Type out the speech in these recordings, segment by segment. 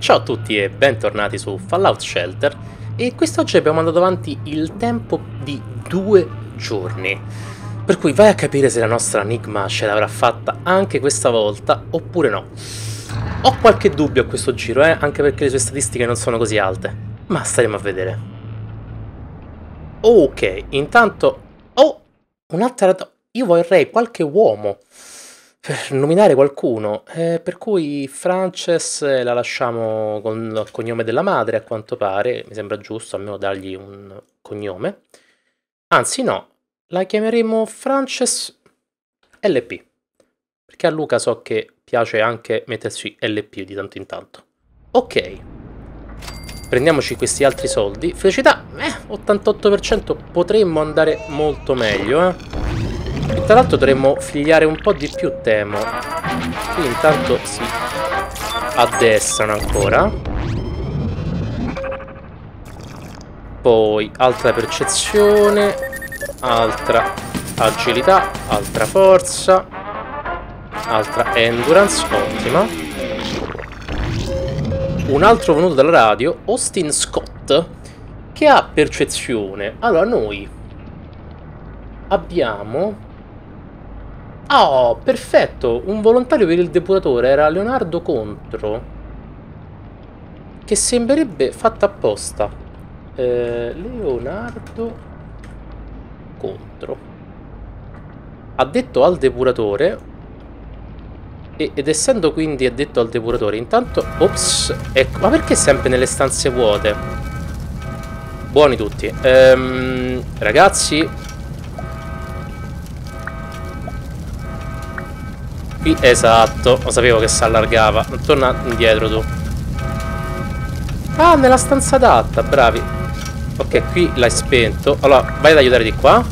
Ciao a tutti e bentornati su Fallout Shelter. E quest'oggi abbiamo mandato avanti il tempo di 2 giorni. Per cui vai a capire se la nostra Enigma ce l'avrà fatta anche questa volta oppure no. Ho qualche dubbio a questo giro, anche perché le sue statistiche non sono così alte. Ma staremo a vedere. Ok, intanto... Oh, un'altra... Io vorrei qualche uomo per nominare qualcuno, per cui Frances la lasciamo con il cognome della madre, a quanto pare, mi sembra giusto almeno dargli un cognome. Anzi no, la chiameremo Frances LP, perché a Luca so che piace anche metterci LP di tanto in tanto. Ok, prendiamoci questi altri soldi. Felicità, 88%, potremmo andare molto meglio, E tra l'altro dovremmo figliare un po' di più, temo. Qui intanto si addestrano ancora. Poi altra percezione, altra agilità, altra forza, altra endurance, ottima. Un altro venuto dalla radio, Austin Scott, che ha percezione. Allora noi abbiamo... Oh, perfetto! Un volontario per il depuratore era Leonardo Contro, che sembrerebbe fatta apposta. Leonardo Contro, addetto al depuratore, ed essendo quindi addetto al depuratore, intanto... Ops, ecco, ma perché sempre nelle stanze vuote? Buoni tutti. Ragazzi... Qui, esatto, lo sapevo che si allargava. Torna indietro tu. Ah, nella stanza adatta, bravi. Ok, qui l'hai spento. Allora, vai ad aiutare di qua.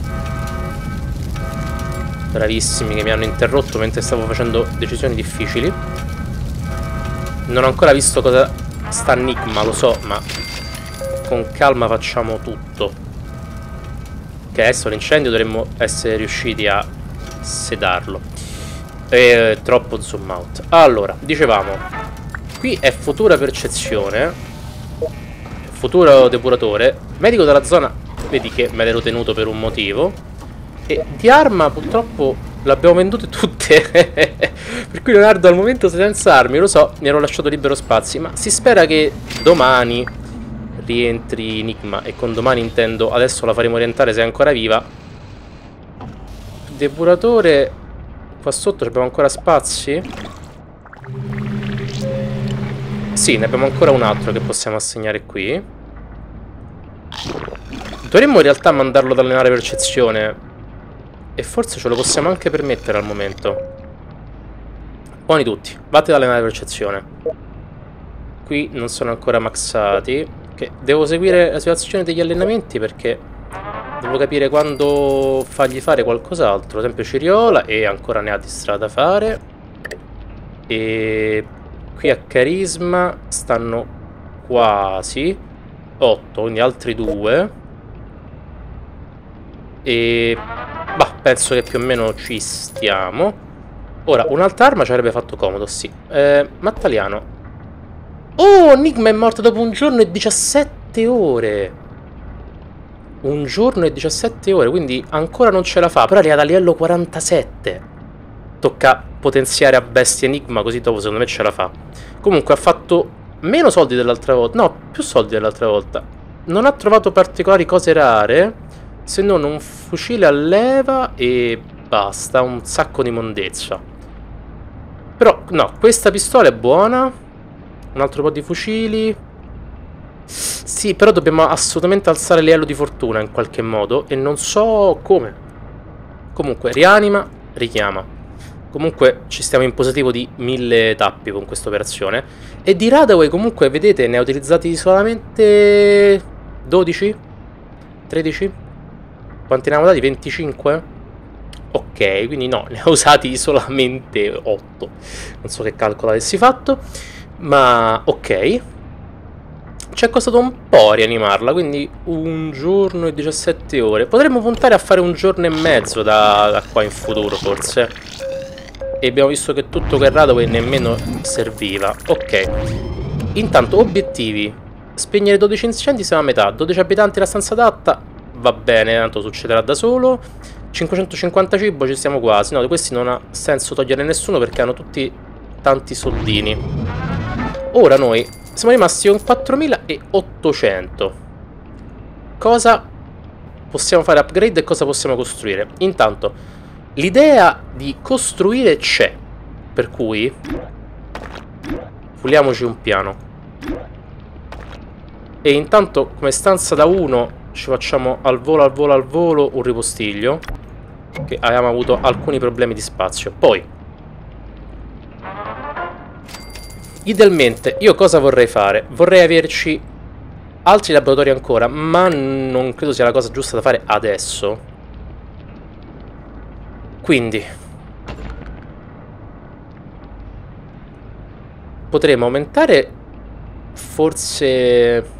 Bravissimi, che mi hanno interrotto mentre stavo facendo decisioni difficili. Non ho ancora visto cosa sta Enigma, lo so, ma con calma facciamo tutto. Ok, adesso l'incendio dovremmo essere riusciti a sedarlo. Troppo zoom out. Allora, dicevamo, qui è futura percezione, futuro depuratore, medico della zona, vedi che me l'ero tenuto per un motivo, e di arma purtroppo l'abbiamo vendute tutte. Per cui Leonardo al momento sei senza armi, lo so, mi ero lasciato libero spazio, ma si spera che domani rientri Enigma, e con domani intendo adesso la faremo rientrare se è ancora viva. Depuratore... Qua sotto abbiamo ancora spazi? Sì, ne abbiamo ancora un altro che possiamo assegnare qui. Dovremmo in realtà mandarlo ad allenare percezione, e forse ce lo possiamo anche permettere al momento. Buoni tutti, vatti ad allenare percezione. Qui non sono ancora maxati, che devo seguire la situazione degli allenamenti perché... devo capire quando fargli fare qualcos'altro. Ad esempio Ciriola, e ancora ne ha di strada da fare. E qui a carisma stanno quasi 8, quindi altri 2. E bah, penso che più o meno ci stiamo. Ora, un'altra arma ci avrebbe fatto comodo, sì. Mattaliano. Oh, Enigma è morto dopo 1 giorno e 17 ore. 1 giorno e 17 ore, quindi ancora non ce la fa, però è arrivata a livello 47. Tocca potenziare a bestia Enigma, così dopo secondo me ce la fa. Comunque ha fatto meno soldi dell'altra volta, no, più soldi dell'altra volta. Non ha trovato particolari cose rare, se non un fucile a leva e basta, un sacco di mondezza. Però, no, questa pistola è buona. Un altro po' di fucili. Sì, però dobbiamo assolutamente alzare il livello di fortuna in qualche modo, e non so come. Comunque, rianima, richiama. Comunque ci stiamo in positivo di 1000 tappi con questa operazione. E di Radaway comunque, vedete, ne ha utilizzati solamente 12? 13? Quanti ne abbiamo dati? 25? Ok, quindi no, ne ha usati solamente 8. Non so che calcolo avessi fatto, ma ok. Ci è costato un po' rianimarla, quindi 1 giorno e 17 ore. Potremmo puntare a fare 1 giorno e mezzo da qua in futuro, forse. E abbiamo visto che tutto quel Radaway nemmeno serviva. Ok. Intanto, obiettivi. Spegnere 12 incendi siamo a metà. 12 abitanti la stanza adatta. Va bene, tanto succederà da solo. 550 cibo, ci siamo quasi. No, di questi non ha senso togliere nessuno perché hanno tutti tanti soldini. Ora noi siamo rimasti con 4800. Cosa possiamo fare upgrade e cosa possiamo costruire? Intanto, l'idea di costruire c'è. Per cui puliamoci un piano. E intanto, come stanza da 1, ci facciamo al volo un ripostiglio, che avevamo avuto alcuni problemi di spazio. Poi, idealmente, io cosa vorrei fare? Vorrei averci altri laboratori ancora, ma non credo sia la cosa giusta da fare adesso. Quindi potremmo aumentare forse...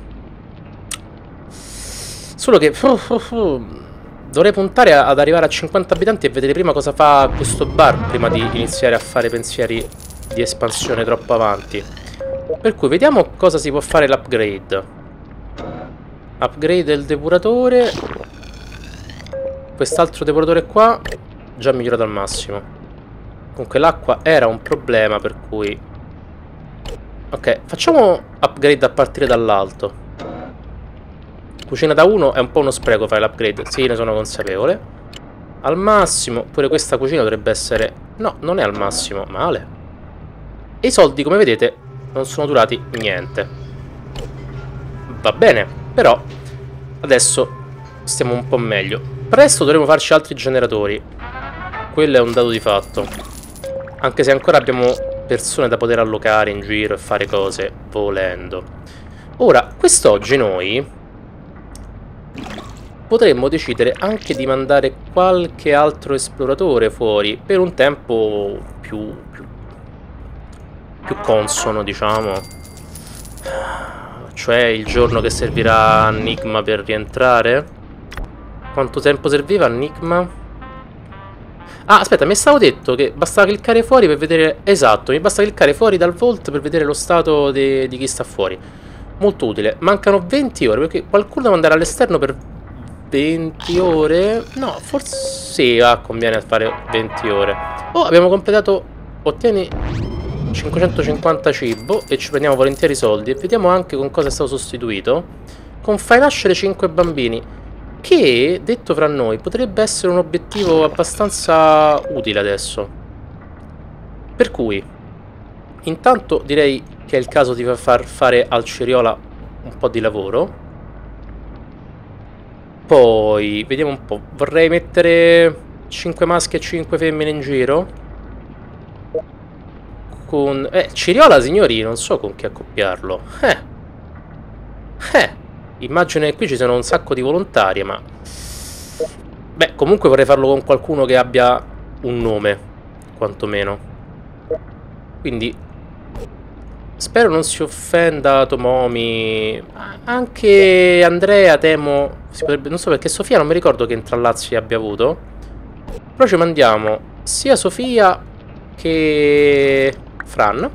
Solo che dovrei puntare ad arrivare a 50 abitanti e vedere prima cosa fa questo bar prima di iniziare a fare pensieri di espansione troppo avanti. Per cui vediamo cosa si può fare l'upgrade. Upgrade del depuratore. Quest'altro depuratore qua già migliorato al massimo. Comunque l'acqua era un problema, per cui... Ok, facciamo upgrade a partire dall'alto. Cucina da 1 è un po' uno spreco fare l'upgrade. Sì, ne sono consapevole. Al massimo. Pure questa cucina dovrebbe essere... No, non è al massimo. Male. E i soldi, come vedete, non sono durati niente. Va bene. Però adesso stiamo un po' meglio. Presto dovremo farci altri generatori. Quello è un dato di fatto. Anche se ancora abbiamo persone da poter allocare in giro e fare cose volendo. Ora, quest'oggi noi potremmo decidere anche di mandare qualche altro esploratore fuori per un tempo più consono, diciamo. Cioè il giorno che servirà a Nigma per rientrare. Quanto tempo serviva a Nigma? Ah, aspetta, mi stavo detto che bastava cliccare fuori per vedere... Esatto, mi basta cliccare fuori dal Vault per vedere lo stato di chi sta fuori. Molto utile. Mancano 20 ore, perché qualcuno deve andare all'esterno per 20 ore? No, forse sì, conviene fare 20 ore. Oh, abbiamo completato... Ottieni 550 cibo e ci prendiamo volentieri i soldi. E vediamo anche con cosa è stato sostituito. Con fai nascere 5 bambini. Che, detto fra noi, potrebbe essere un obiettivo abbastanza utile adesso. Per cui, intanto direi che è il caso di far fare al Ceriola un po' di lavoro. Poi, vediamo un po'. Vorrei mettere 5 maschi e 5 femmine in giro. Con... Ceriola, signori, non so con chi accoppiarlo. Immagino che qui ci siano un sacco di volontarie, ma... Beh, comunque vorrei farlo con qualcuno che abbia un nome, quantomeno. Quindi... Spero non si offenda Tomomi. Anche Andrea, temo... Non so perché Sofia non mi ricordo che intrallazzi abbia avuto. Però ci mandiamo sia Sofia che... Fran.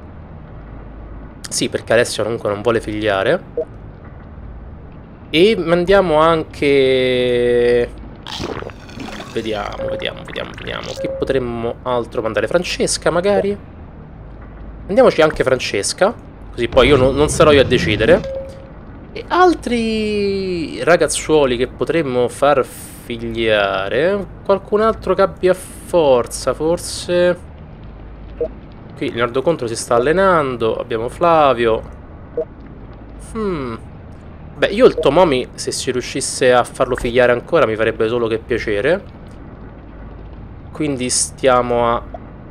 Sì, perché Alessio comunque non vuole figliare. E mandiamo anche... Vediamo. Chi potremmo altro mandare? Francesca, magari? Mandiamoci anche Francesca. Così poi io non sarò io a decidere. E altri ragazzuoli che potremmo far figliare. Qualcun altro che abbia forza, forse. Qui Leonardo Contro si sta allenando. Abbiamo Flavio. Beh, io il Tomomi, se si riuscisse a farlo figliare ancora, mi farebbe solo che piacere. Quindi stiamo a...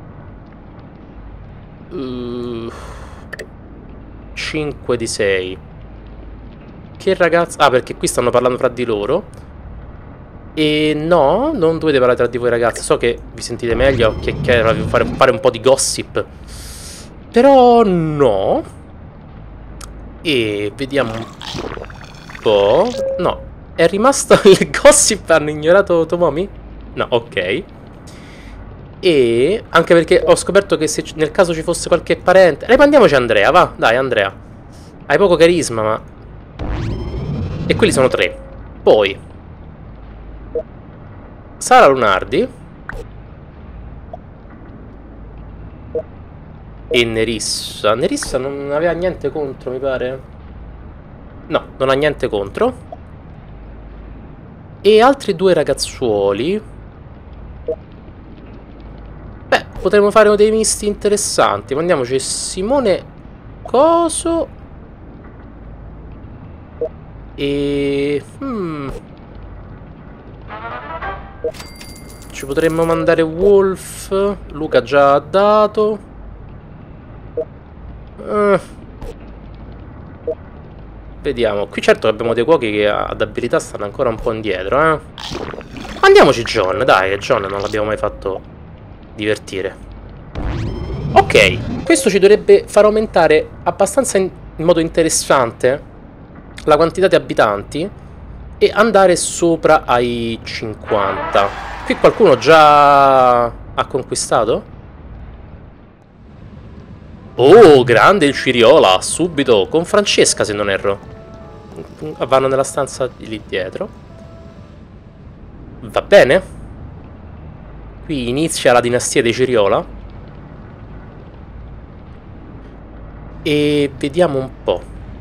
5 di 6. Che ragazzi... Ah, perché qui stanno parlando fra di loro. E no, non dovete parlare tra di voi ragazzi. So che vi sentite meglio, che fare un po' di gossip. Però no. E vediamo un po'. No, è rimasto il gossip. Hanno ignorato Tomomi? No, ok. E anche perché ho scoperto che se nel caso ci fosse qualche parente... Rimandiamoci Andrea, va, dai Andrea. Hai poco carisma, ma... E quelli sono 3. Poi Sara Lunardi e Nerissa. Nerissa non aveva niente contro, mi pare. No, non ha niente contro. E altri 2 ragazzuoli. Beh, potremmo fare dei misti interessanti. Mandiamoci Simone Coso e... Ci potremmo mandare Wolf. Luca già ha dato. Vediamo. Qui certo abbiamo dei cuochi che ad abilità stanno ancora un po' indietro, eh. Andiamoci John, dai, che John non l'abbiamo mai fatto divertire. Ok, questo ci dovrebbe far aumentare abbastanza in modo interessante la quantità di abitanti e andare sopra ai 50. Qui qualcuno già ha conquistato? Oh, grande il Ciriola, subito, con Francesca se non erro. Vanno nella stanza di lì dietro. Va bene. Qui inizia la dinastia dei Ciriola. E vediamo un po'.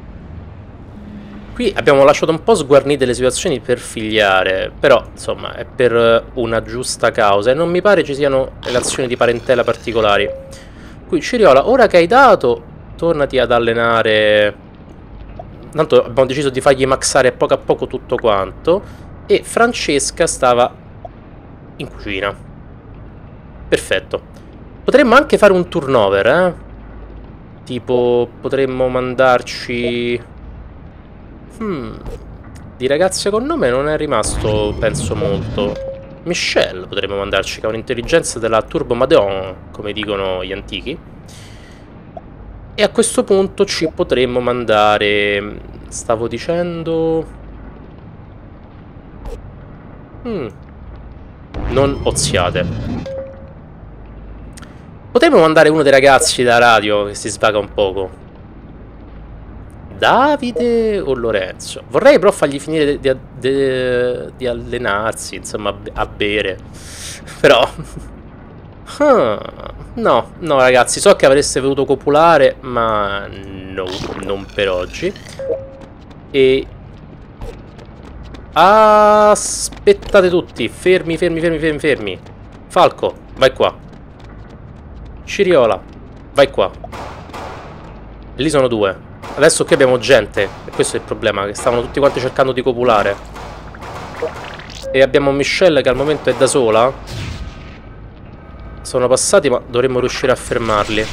Qui abbiamo lasciato un po' sguarnite le situazioni per figliare, però insomma è per una giusta causa e non mi pare ci siano relazioni di parentela particolari. Qui Ciriola, ora che hai dato, tornati ad allenare. Tanto abbiamo deciso di fargli maxare a poco tutto quanto. E Francesca stava in cucina. Perfetto. Potremmo anche fare un turnover, eh? Tipo, potremmo mandarci... Di ragazze con nome non è rimasto, penso, molto. Michelle potremmo mandarci, che ha un'intelligenza della Turbo Madon, come dicono gli antichi. E a questo punto ci potremmo mandare... Stavo dicendo... Non oziate. Potremmo mandare uno dei ragazzi da radio che si svaga un poco. Davide o Lorenzo? Vorrei però fargli finire di allenarsi, insomma, a bere. Però... No, no ragazzi, so che avreste voluto copulare, ma no, non per oggi. E... Aspettate tutti, fermi. Falco, vai qua. Ciriola, vai qua. E lì sono 2. Adesso qui abbiamo gente, e questo è il problema, che stavano tutti quanti cercando di copulare. E abbiamo Michelle che al momento è da sola. Sono passati, ma dovremmo riuscire a fermarli.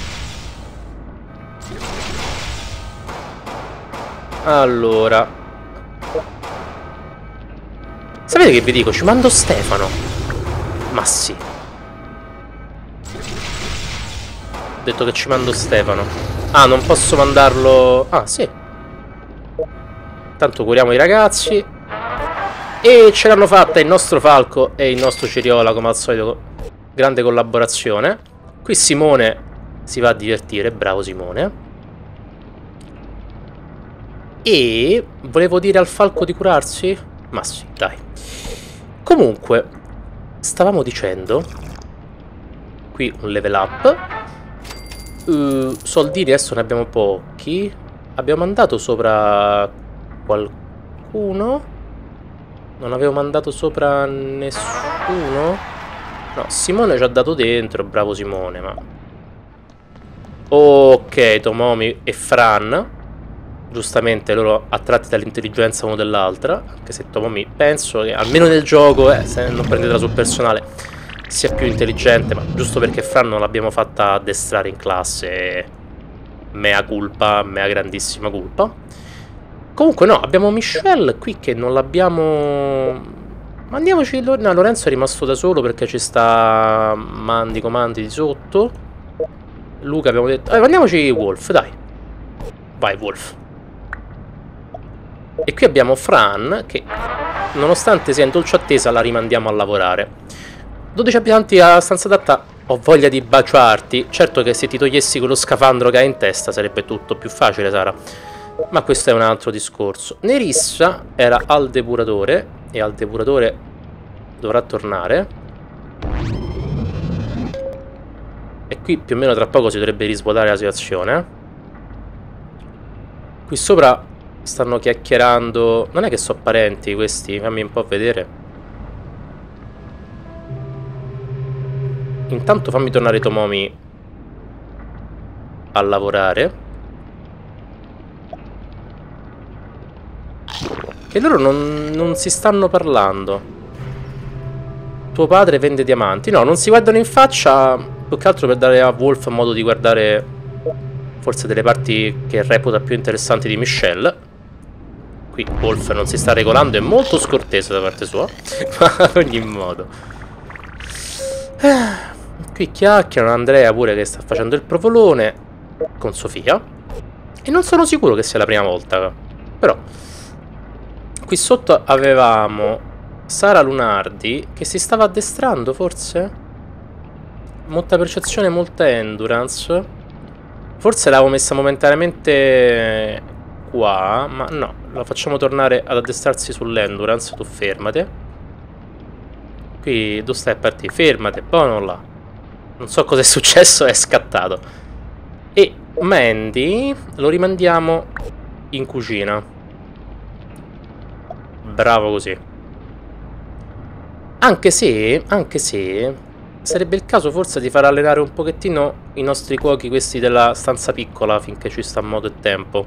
Allora, sapete che vi dico? Ci mando Stefano. Ma sì. Ho detto che ci mando Stefano. Ah, non posso mandarlo... Ah, sì. Tanto curiamo i ragazzi. E ce l'hanno fatta il nostro Falco e il nostro Ciriola, come al solito. Grande collaborazione. Qui Simone si va a divertire. Bravo Simone. E... volevo dire al Falco di curarsi? Ma sì, dai. Comunque, stavamo dicendo... Qui un level up. Soldini adesso ne abbiamo pochi. Abbiamo mandato sopra qualcuno? Non avevo mandato sopra nessuno? No, Simone ci ha dato dentro. Bravo Simone, ma... Ok, Tomomi e Fran. Giustamente loro attratti dall'intelligenza uno dell'altra. Anche se Tomomi penso che almeno nel gioco, se non prendetela sul personale, sia più intelligente, ma giusto perché Fran non l'abbiamo fatta addestrare in classe, mea culpa, mea grandissima colpa. Comunque no, abbiamo Michelle qui che non l'abbiamo... Mandiamoci... No, Lorenzo è rimasto da solo perché ci sta comandi di sotto. Luca abbiamo detto... mandiamoci Wolf, dai. Vai Wolf. E qui abbiamo Fran che, nonostante sia in dolce attesa, la rimandiamo a lavorare. 12 abitanti alla stanza adatta. Ho voglia di baciarti. Certo che se ti togliessi quello scafandro che hai in testa sarebbe tutto più facile, Sara. Ma questo è un altro discorso. Nerissa era al depuratore e al depuratore dovrà tornare. E qui più o meno tra poco si dovrebbe risvuotare la situazione. Qui sopra stanno chiacchierando. Non è che sono parenti questi? Fammi un po' vedere. Intanto fammi tornare Tomomi a lavorare. Che loro non si stanno parlando. Tuo padre vende diamanti. No, non si guardano in faccia. Più che altro per dare a Wolf modo di guardare forse delle parti che reputa più interessanti di Michelle. Qui Wolf non si sta regolando. È molto scortese da parte sua. Ma ad ogni modo. Qui chiacchierano. Andrea pure che sta facendo il provolone con Sofia. E non sono sicuro che sia la prima volta. Però qui sotto avevamo Sara Lunardi che si stava addestrando forse? Molta percezione, molta endurance. Forse l'avevo messa momentaneamente qua. Ma no, la facciamo tornare ad addestrarsi sull'endurance. Tu fermate. Qui dove stai a partire? Fermate, poi non là. Non so cosa è successo, è scattato. E Mandy lo rimandiamo in cucina. Bravo così. Anche se sarebbe il caso forse di far allenare un pochettino i nostri cuochi, questi della stanza piccola, finché ci sta modo e tempo.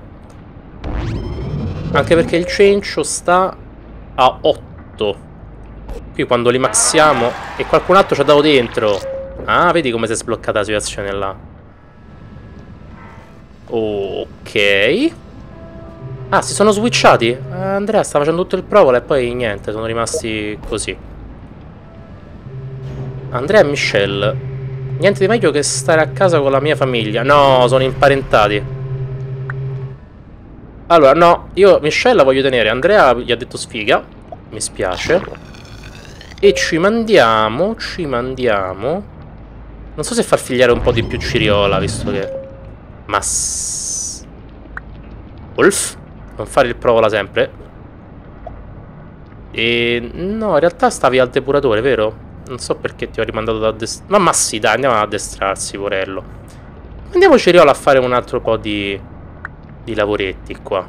Anche perché il cencio sta a 8. Qui quando li maxiamo e qualcun altro ci ha dato dentro. Ah, vedi come si è sbloccata la situazione là. Ok. Ah, si sono switchati? Andrea sta facendo tutto il provolo e poi niente, sono rimasti così. Andrea e Michelle. Niente di meglio che stare a casa con la mia famiglia. No, sono imparentati. Allora, no, io Michelle la voglio tenere. Andrea gli ha detto sfiga. Mi spiace. E ci mandiamo. Non so se far figliare un po' di più Ciriola, visto che... Ma... Wolf? Non fare il provola sempre. E... no, in realtà stavi al depuratore, vero? Non so perché ti ho rimandato da addestrarsi. Ma sì, dai, andiamo ad addestrarsi, porello. Andiamo Ciriola a fare un altro po' di lavoretti qua.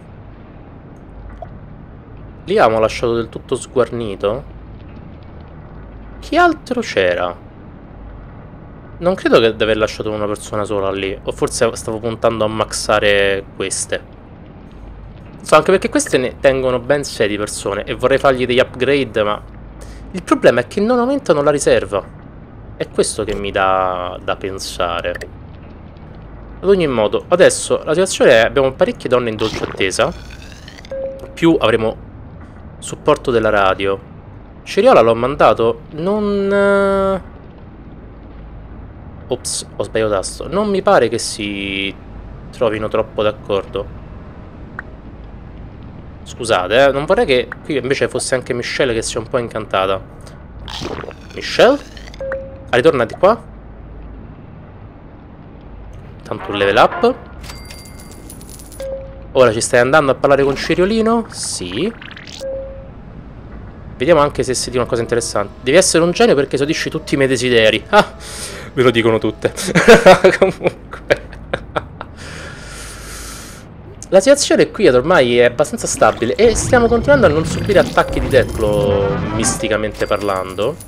Lì avevamo lasciato del tutto sguarnito. Chi altro c'era? Non credo che di aver lasciato una persona sola lì. O forse stavo puntando a maxare queste. So, anche perché queste ne tengono ben 6 di persone. E vorrei fargli degli upgrade, ma... il problema è che non aumentano la riserva. È questo che mi dà da pensare. Ad ogni modo, adesso la situazione è... abbiamo parecchie donne in dolce attesa. Più avremo supporto della radio. Ciriola l'ho mandato. Non... ops, ho sbagliato tasto. Non mi pare che si trovino troppo d'accordo. Scusate, non vorrei che qui invece fosse anche Michelle che sia un po' incantata. Michelle? Ritorna di qua. Tanto un level up. Ora ci stai andando a parlare con Ciriolino? Sì. Vediamo anche se si dice una cosa interessante. Devi essere un genio perché soddisfi tutti i miei desideri. Ah, ve lo dicono tutte. Comunque. La situazione qui ormai è abbastanza stabile e stiamo continuando a non subire attacchi di Deathclaw, misticamente parlando.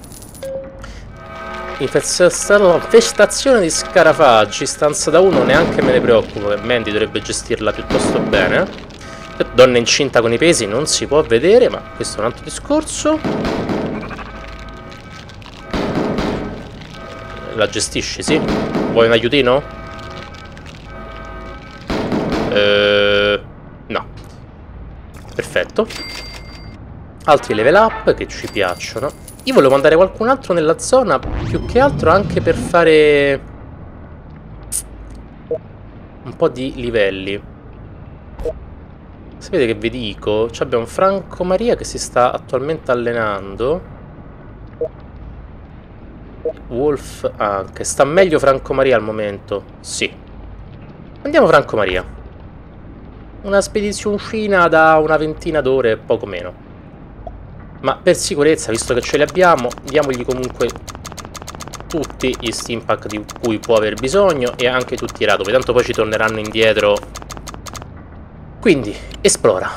Infestazione di scarafaggi, stanza da 1, neanche me ne preoccupo, che Mandy dovrebbe gestirla piuttosto bene. Donna incinta con i pesi non si può vedere, ma questo è un altro discorso. La gestisci, sì? Vuoi un aiutino? No. Perfetto. Altri level up che ci piacciono. Io volevo mandare qualcun altro nella zona, più che altro anche per fare un po' di livelli. Sapete che vi dico? Abbiamo Franco Maria che si sta attualmente allenando. Wolf anche. Sta meglio Franco Maria al momento? Sì. Andiamo Franco Maria. Una spedizioncina da una ventina d'ore, poco meno. Ma per sicurezza, visto che ce li abbiamo, diamogli comunque tutti gli Stimpack di cui può aver bisogno e anche tutti i radove, tanto poi ci torneranno indietro. Quindi, esplora.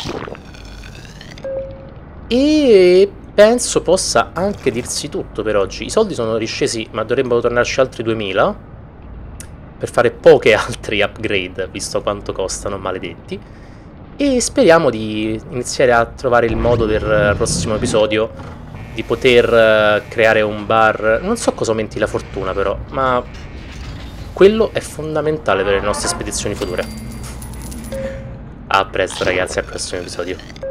E penso possa anche dirsi tutto per oggi. I soldi sono riscesi, ma dovrebbero tornarci altri 2000 per fare poche altri upgrade, visto quanto costano, maledetti. E speriamo di iniziare a trovare il modo per il prossimo episodio di poter creare un bar. Non so cosa aumenti la fortuna però, ma quello è fondamentale per le nostre spedizioni future. A presto ragazzi, al prossimo episodio.